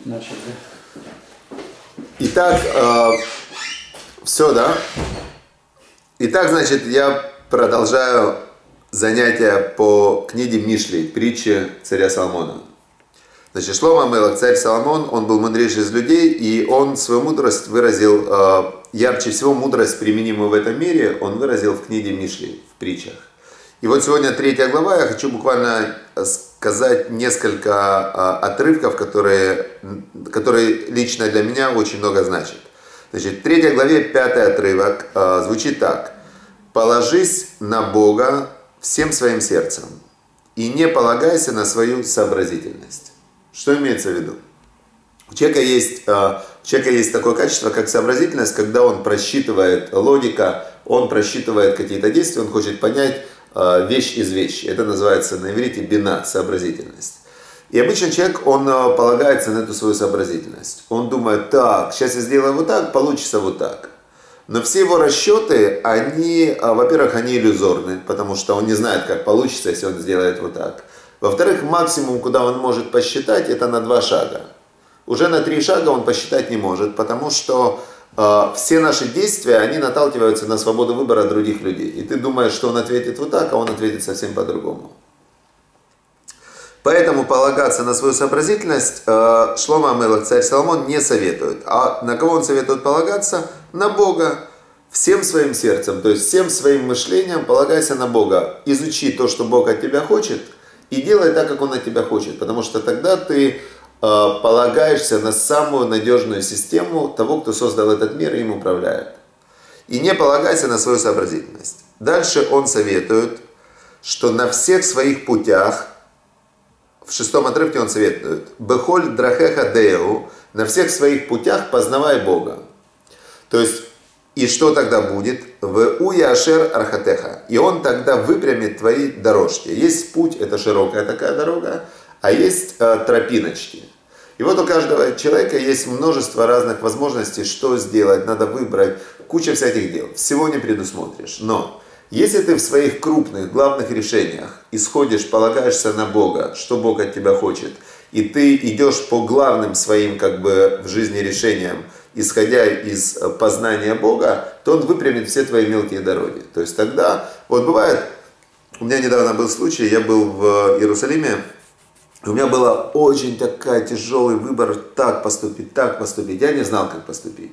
Начали. Итак, все, да? Итак, значит, я продолжаю занятия по книге Мишли, притче царя Соломона. Значит, Шломо Амелех, царь Соломон, он был мудрейший из людей, и он свою мудрость выразил, ярче всего мудрость, применимую в этом мире, он выразил в книге Мишли, в притчах. И вот сегодня 3 глава, я хочу буквально сказать несколько отрывков, которые лично для меня очень много значат. Значит, в 3 главе 5 отрывок звучит так. «Положись на Бога всем своим сердцем и не полагайся на свою сообразительность». Что имеется в виду? У человека есть такое качество, как сообразительность, когда он просчитывает логика, он просчитывает какие-то действия, он хочет понять вещь из вещи. Это называется на иврите бина, сообразительность. И обычно человек, он полагается на эту свою сообразительность. Он думает, так, сейчас я сделаю вот так, получится вот так. Но все его расчеты, они, во-первых, они иллюзорны, потому что он не знает, как получится, если он сделает вот так. Во-вторых, максимум, куда он может посчитать, это на 2 шага. Уже на 3 шага он посчитать не может, потому что все наши действия, они наталкиваются на свободу выбора других людей. И ты думаешь, что он ответит вот так, а он ответит совсем по-другому. Поэтому полагаться на свою сообразительность Шломо Амелех, царь Соломон, не советует. А на кого он советует полагаться? На Бога. Всем своим сердцем, то есть всем своим мышлением полагайся на Бога. Изучи то, что Бог от тебя хочет, и делай так, как Он от тебя хочет. Потому что тогда ты полагаешься на самую надежную систему того, кто создал этот мир и им управляет. И не полагайся на свою сообразительность. Дальше он советует, что на всех своих путях, в 6 отрывке он советует, «Бехоль драхеха деу», на всех своих путях познавай Бога. То есть, и что тогда будет? «В уяшер архатеха», и он тогда выпрямит твои дорожки. Есть путь, это широкая такая дорога, а есть тропиночки. И вот у каждого человека есть множество разных возможностей, что сделать, надо выбрать, куча всяких дел. Всего не предусмотришь. Но если ты в своих крупных, главных решениях исходишь, полагаешься на Бога, что Бог от тебя хочет, и ты идешь по главным своим в жизни решениям, исходя из познания Бога, то Он выпрямит все твои мелкие дороги. То есть тогда, вот бывает, у меня недавно был случай, я был в Иерусалиме, у меня был очень тяжелый выбор, так поступить. Я не знал, как поступить.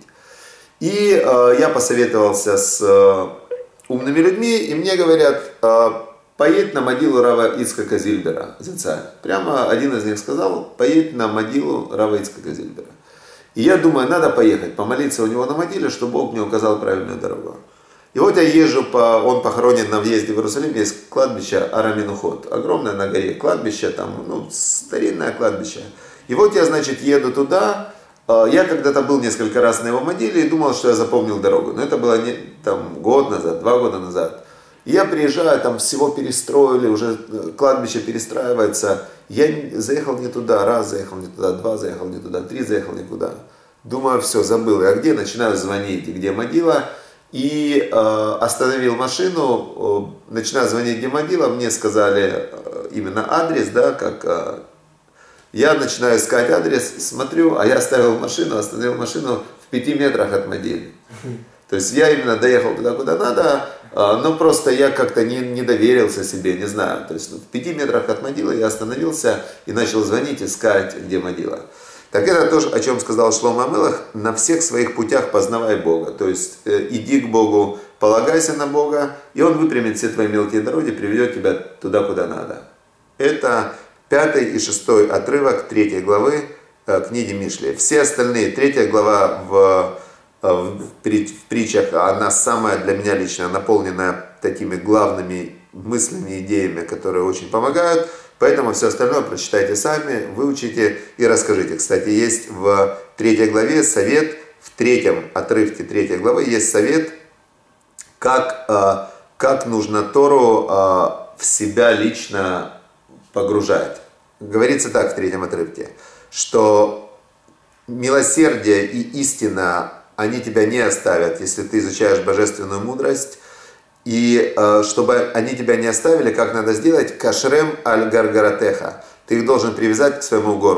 И я посоветовался с умными людьми, и мне говорят, поедь на могилу рава Ицхака Зильбера, Зицая. Прямо один из них сказал, поедь на могилу рава Ицхака Зильбера. И я думаю, надо поехать, помолиться у него на могиле, чтобы Бог мне указал правильную дорогу. И вот я езжу, он похоронен на въезде в Иерусалим, есть кладбище Ара-Менухот, огромное на горе кладбище, там, старинное кладбище. И вот я, значит, еду туда, я когда-то был несколько раз на его могиле и думал, что я запомнил дорогу, но это было год назад, 2 года назад. И я приезжаю, там всего перестроили, уже кладбище перестраивается, я заехал не туда, раз заехал не туда, 2 заехал не туда, 3 заехал не туда. Думаю, все, забыл, а где? Начинаю звонить, где могила. И остановил машину, начинаю звонить, где могила, мне сказали именно адрес, да, я начинаю искать адрес, смотрю, а я остановил машину в 5 метрах от могилы. То есть я именно доехал туда, куда надо, но просто я как-то не доверился себе, не знаю. То есть в 5 метрах от могилы я остановился и начал звонить, искать, где могила. Так это то, о чем сказал Шломо Амелех, на всех своих путях познавай Бога. То есть иди к Богу, полагайся на Бога, и Он выпрямит все твои мелкие дороги, приведет тебя туда, куда надо. Это 5 и 6 отрывок 3 главы книги Мишли. Все остальные, 3 глава в притчах, она самая для меня лично наполненная такими главными мыслями, идеями, которые очень помогают. Поэтому все остальное прочитайте сами, выучите и расскажите. Кстати, есть в 3 главе совет, в 3 отрывке 3 главы есть совет, как нужно Тору в себя лично погружать. Говорится так в 3 отрывке, что милосердие и истина, они тебя не оставят, если ты изучаешь божественную мудрость. И чтобы они тебя не оставили, как надо сделать? Кашрем аль-гаргаратеха. Ты их должен привязать к своему горлу.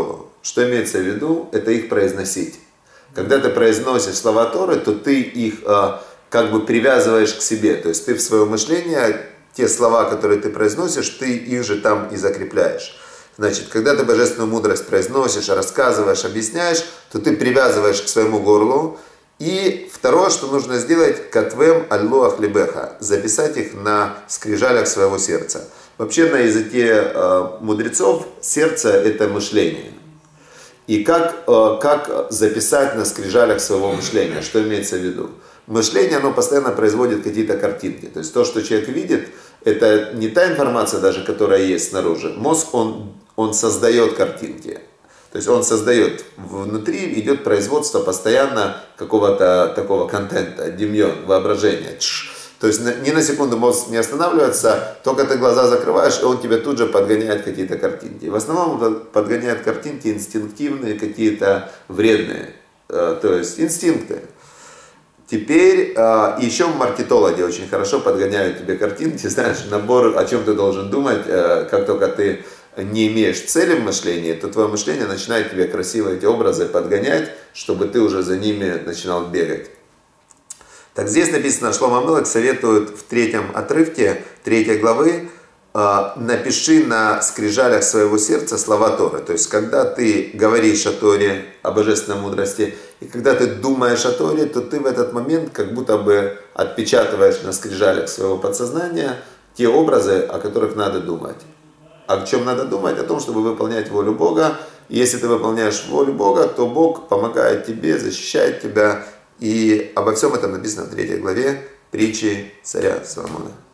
Что имеется в виду? Это их произносить. Когда ты произносишь слова Торы, то ты их как бы привязываешь к себе. То есть ты в свое мышление, те слова, которые ты произносишь, ты их же там и закрепляешь. Значит, когда ты божественную мудрость произносишь, рассказываешь, объясняешь, то ты привязываешь к своему горлу. И второе, что нужно сделать, катвем аль-лоах либеха, записать их на скрижалях своего сердца. Вообще на языке мудрецов сердце это мышление. И как записать на скрижалях своего мышления, что имеется в виду? Мышление, оно постоянно производит какие-то картинки. То есть то, что человек видит, это не та информация даже, которая есть снаружи. Мозг, он создает картинки. То есть он создает, внутри идет производство постоянно какого-то такого контента, демьон, воображения. То есть ни на секунду мозг не останавливается, только ты глаза закрываешь, и он тебе тут же подгоняет какие-то картинки. В основном он подгоняет картинки инстинктивные, какие-то вредные, то есть инстинкты. Теперь еще маркетологи очень хорошо подгоняют тебе картинки, знаешь, набор, о чем ты должен думать, как только ты не имеешь цели в мышлении, то твое мышление начинает тебе красиво эти образы подгонять, чтобы ты уже за ними начинал бегать. Так здесь написано, Шломо ха-Мелех советует в 3-м отрывке 3 главы, напиши на скрижалях своего сердца слова Торы. То есть, когда ты говоришь о Торе, о божественной мудрости, и когда ты думаешь о Торе, то ты в этот момент как будто бы отпечатываешь на скрижалях своего подсознания те образы, о которых надо думать. О чем надо думать? О том, чтобы выполнять волю Бога. И если ты выполняешь волю Бога, то Бог помогает тебе, защищает тебя. И обо всем этом написано в 3 главе притчи царя Соломона.